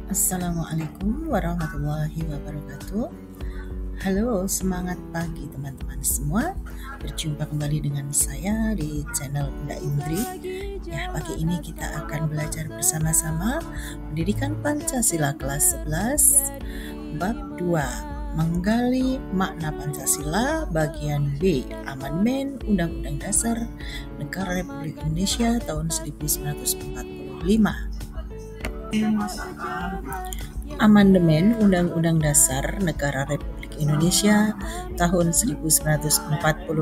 Assalamualaikum warahmatullahi wabarakatuh. Halo, semangat pagi teman-teman semua. Berjumpa kembali dengan saya di channel Bunda Indri. Ya, pagi ini kita akan belajar bersama-sama Pendidikan Pancasila kelas 11 bab 2, menggali makna Pancasila bagian B, Amandemen Undang-Undang Dasar Negara Republik Indonesia tahun 1945. Amandemen Undang-Undang Dasar Negara Republik Indonesia tahun 1945.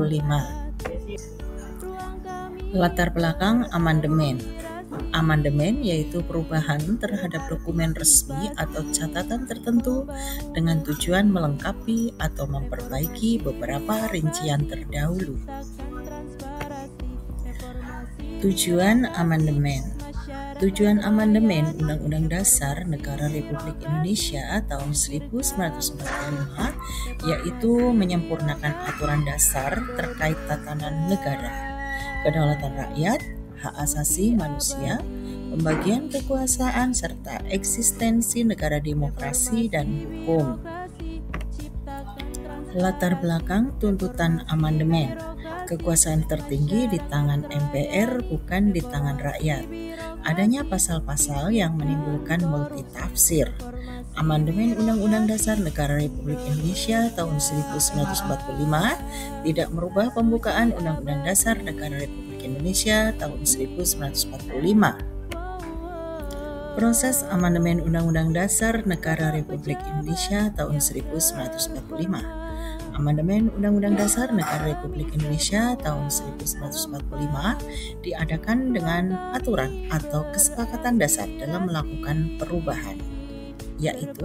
Latar belakang amandemen. Amandemen yaitu perubahan terhadap dokumen resmi atau catatan tertentu dengan tujuan melengkapi atau memperbaiki beberapa rincian terdahulu. Tujuan amandemen. Tujuan amandemen Undang-Undang Dasar Negara Republik Indonesia tahun 1945 yaitu menyempurnakan aturan dasar terkait tatanan negara, kedaulatan rakyat, hak asasi manusia, pembagian kekuasaan, serta eksistensi negara demokrasi dan hukum. Latar belakang tuntutan amandemen. Kekuasaan tertinggi di tangan MPR, bukan di tangan rakyat. Adanya pasal-pasal yang menimbulkan multitafsir. Amandemen Undang-Undang Dasar Negara Republik Indonesia tahun 1945 tidak merubah pembukaan Undang-Undang Dasar Negara Republik Indonesia tahun 1945. Proses amandemen Undang-Undang Dasar Negara Republik Indonesia tahun 1945. Amandemen Undang-Undang Dasar Negara Republik Indonesia tahun 1945 diadakan dengan aturan atau kesepakatan dasar dalam melakukan perubahan, yaitu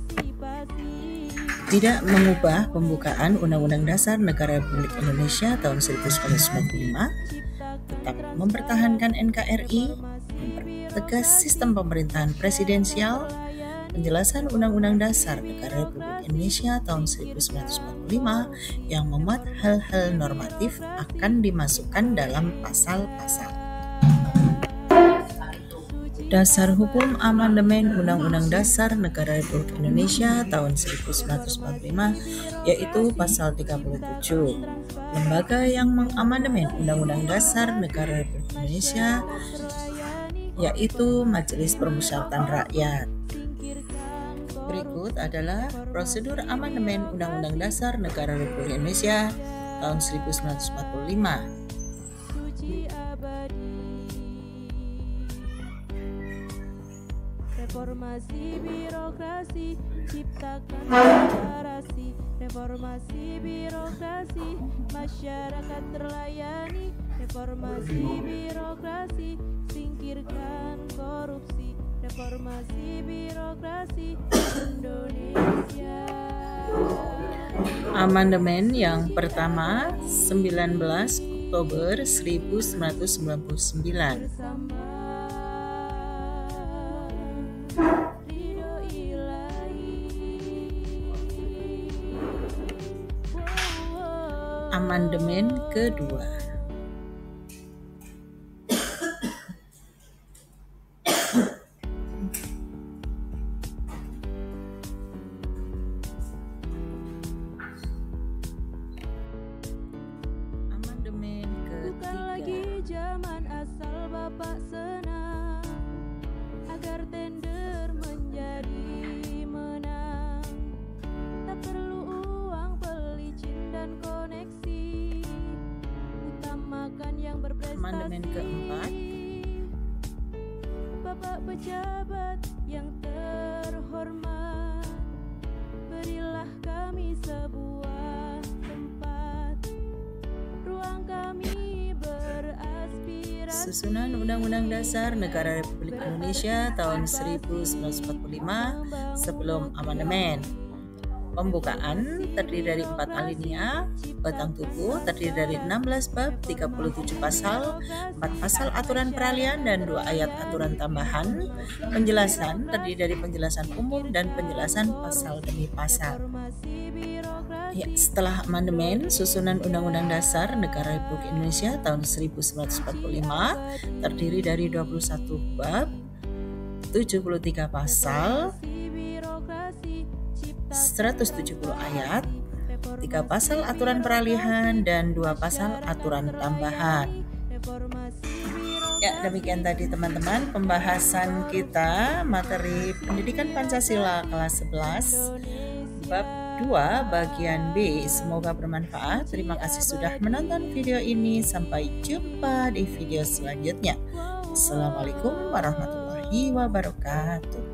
tidak mengubah pembukaan Undang-Undang Dasar Negara Republik Indonesia tahun 1945, tetap mempertahankan NKRI, mempertegas sistem pemerintahan presidensial, penjelasan Undang-Undang Dasar Negara Republik Indonesia tahun 1945 yang memuat hal-hal normatif akan dimasukkan dalam pasal-pasal. Dasar Hukum Amandemen Undang-Undang Dasar Negara Republik Indonesia tahun 1945 yaitu pasal 37. Lembaga yang mengamandemen Undang-Undang Dasar Negara Republik Indonesia yaitu Majelis Permusyawaratan Rakyat. Berikut adalah prosedur amandemen Undang-Undang Dasar Negara Republik Indonesia tahun 1945. Reformasi birokrasi, ciptakan demokrasi. Reformasi birokrasi, masyarakat terlayani. Reformasi birokrasi, singkirkan korupsi. Reformasi birokrasi Indonesia. Amandemen yang pertama 19 Oktober 1999. Amandemen kedua. Amandemen Bukan lagi ketiga. zaman asal Bapak senang, agar tender menjadi menang. Tak perlu uang pelicin dan koneksi, utamakan yang berprestasi. Amandemen keempat. Bapak pejabat yang terhormat, berilah kami sebuah tempat, ruang kami beraspirasi. Susunan Undang-Undang Dasar Negara Republik Indonesia tahun 1945 sebelum amandemen. Pembukaan terdiri dari 4 alinea, batang tubuh terdiri dari 16 bab, 37 pasal, 4 pasal aturan peralihan dan 2 ayat aturan tambahan. Penjelasan terdiri dari penjelasan umum dan penjelasan pasal demi pasal. Ya, setelah amandemen, susunan Undang-Undang Dasar Negara Republik Indonesia tahun 1945 terdiri dari 21 bab, 73 pasal, 170 ayat, 3 pasal aturan peralihan, dan 2 pasal aturan tambahan. Ya, demikian tadi teman-teman pembahasan kita materi pendidikan Pancasila kelas 11 bab 2 bagian B. Semoga bermanfaat. Terima kasih sudah menonton video ini. Sampai jumpa di video selanjutnya. Assalamualaikum warahmatullahi wabarakatuh.